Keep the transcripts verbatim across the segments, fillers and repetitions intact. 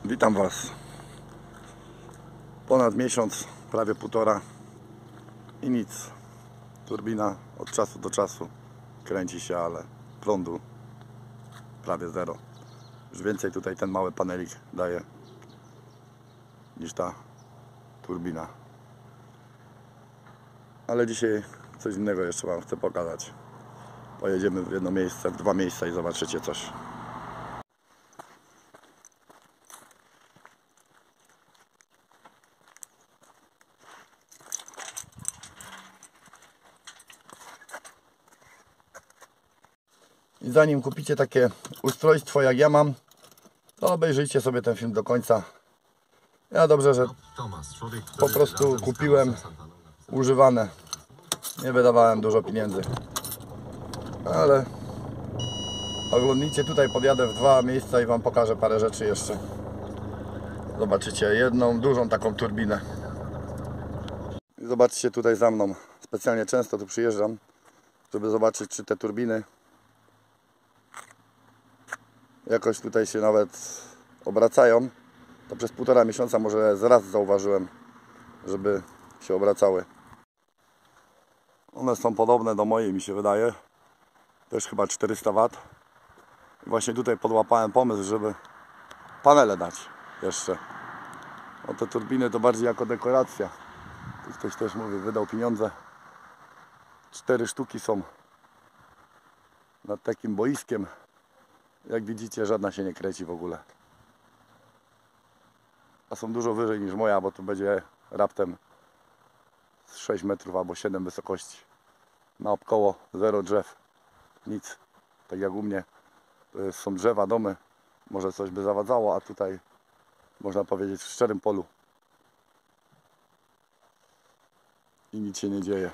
Witam Was. Ponad miesiąc, prawie półtora i nic. Turbina od czasu do czasu kręci się, ale prądu prawie zero. Już więcej tutaj ten mały panelik daje niż ta turbina. Ale dzisiaj coś innego jeszcze Wam chcę pokazać. Pojedziemy w jedno miejsce, w dwa miejsca i zobaczycie coś. I zanim kupicie takie ustrojstwo jak ja mam, to obejrzyjcie sobie ten film do końca. Ja dobrze, że po prostu kupiłem używane. Nie wydawałem dużo pieniędzy. Ale oglądnijcie, tutaj podjadę w dwa miejsca i Wam pokażę parę rzeczy jeszcze. Zobaczycie jedną dużą taką turbinę. I zobaczcie tutaj za mną. Specjalnie często tu przyjeżdżam, żeby zobaczyć, czy te turbiny jakoś tutaj się nawet obracają. To przez półtora miesiąca może raz zauważyłem, żeby się obracały. One są podobne do mojej, mi się wydaje. Też chyba czterysta watów. I właśnie tutaj podłapałem pomysł, żeby panele dać jeszcze. No te turbiny to bardziej jako dekoracja. Tu ktoś też mówi, wydał pieniądze. Cztery sztuki są nad takim boiskiem. Jak widzicie, żadna się nie kręci w ogóle. A są dużo wyżej niż moja, bo tu będzie raptem z sześć metrów albo siedem wysokości. Naokoło zero drzew. Nic. Tak jak u mnie. To jest, są drzewa, domy. Może coś by zawadzało, a tutaj można powiedzieć w szczerym polu. I nic się nie dzieje.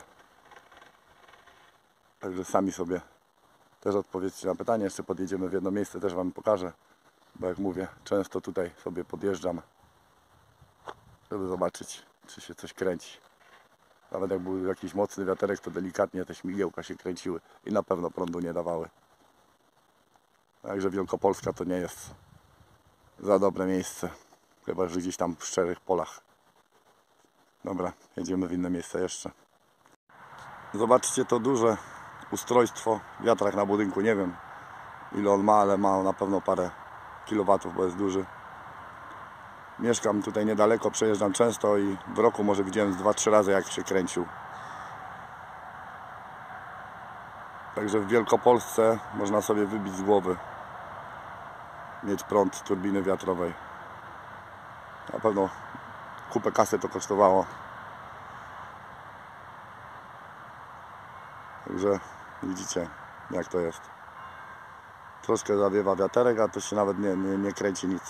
Także sami sobie też odpowiedzcie na pytanie. Jeszcze podjedziemy w jedno miejsce, też Wam pokażę. Bo jak mówię, często tutaj sobie podjeżdżam, żeby zobaczyć, czy się coś kręci. Nawet jak był jakiś mocny wiaterek, to delikatnie te śmigiełka się kręciły i na pewno prądu nie dawały. Także Wielkopolska to nie jest za dobre miejsce. Chyba że gdzieś tam w szczerych polach. Dobra, jedziemy w inne miejsce jeszcze. Zobaczcie to duże ustrojstwo, wiatrak na budynku, nie wiem ile on ma, ale ma na pewno parę kilowatów, bo jest duży. Mieszkam tutaj niedaleko, przejeżdżam często i w roku może widziałem z dwa trzy razy jak się kręcił. Także w Wielkopolsce można sobie wybić z głowy mieć prąd turbiny wiatrowej. Na pewno kupę kasy to kosztowało. Także widzicie, jak to jest. Troszkę zawiewa wiaterek, a to się nawet nie, nie, nie kręci nic.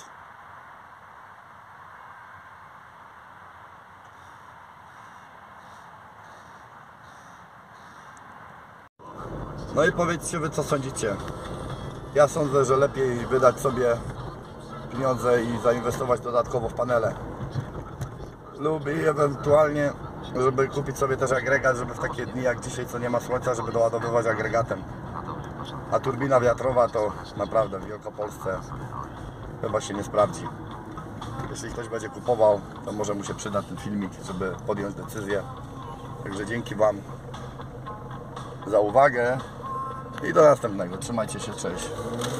No i powiedzcie Wy, co sądzicie. Ja sądzę, że lepiej wydać sobie pieniądze i zainwestować dodatkowo w panele. Lub ewentualnie, żeby kupić sobie też agregat, żeby w takie dni jak dzisiaj, co nie ma słońca, żeby doładowywać agregatem. A turbina wiatrowa to naprawdę w Wielkopolsce chyba się nie sprawdzi. Jeśli ktoś będzie kupował, to może mu się przyda ten filmik, żeby podjąć decyzję. Także dzięki Wam za uwagę i do następnego. Trzymajcie się, cześć.